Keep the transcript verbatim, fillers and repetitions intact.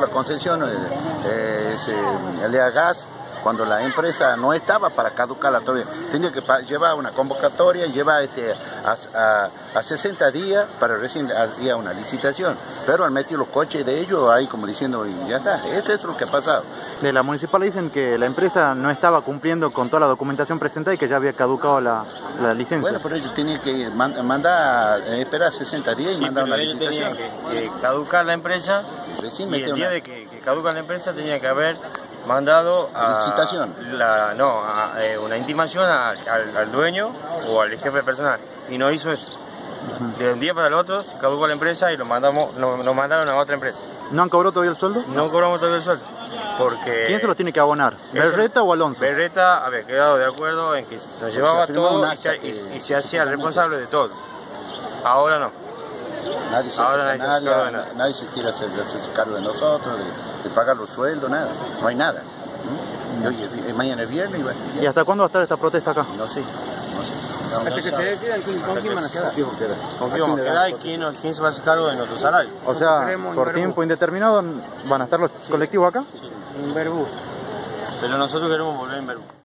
la concesión, eh, eh, es, eh, el E A Gas, cuando la empresa no estaba para caducarla todavía. Tenía que llevar una convocatoria, lleva este, a, a, a sesenta días para recién había una licitación. Pero han metido los coches de ellos ahí como diciendo, y ya está, eso es lo que ha pasado. De la municipal dicen que la empresa no estaba cumpliendo con toda la documentación presentada y que ya había caducado la, la licencia. Bueno, pero ellos tenían que mandar, eh, esperar sesenta días y sí, mandar pero una ellos licitación. Tenían que, que caducar la empresa Recién y el día una... de que, que caduca la empresa tenía que haber mandado a licitación. La, no, a, eh, una intimación a, al, al dueño o al jefe personal y no hizo eso. Uh-huh. De un día para el otro se caducó la empresa y lo mandamos, lo, lo mandaron a otra empresa. ¿No han cobrado todavía el sueldo? No cobramos todavía el sueldo. Porque ¿quién se lo tiene que abonar? ¿Berreta o Alonso? Berreta había quedado de acuerdo en que nos llevaba todo y se, y, y se hacía responsable de todo. Ahora no. Nadie se, Ahora nadie, nadie, se cargo de nada. nadie se quiere hacer, hacerse cargo de nosotros, de, de pagar los sueldos, nada. No hay nada. ¿Mm? Y hoy, mañana es viernes y bueno. ¿Y hasta cuándo va a estar esta protesta acá? No sé. No sé. No, Hasta no que sabe. se decida con quién van a quedar. ¿Con quién vamos a quedar y quién, quién se va a hacer cargo de nuestro salario? O sea, por tiempo indeterminado van a estar los sí. colectivos acá. Sí, sí. En Verbús. Pero nosotros queremos volver en Verbús.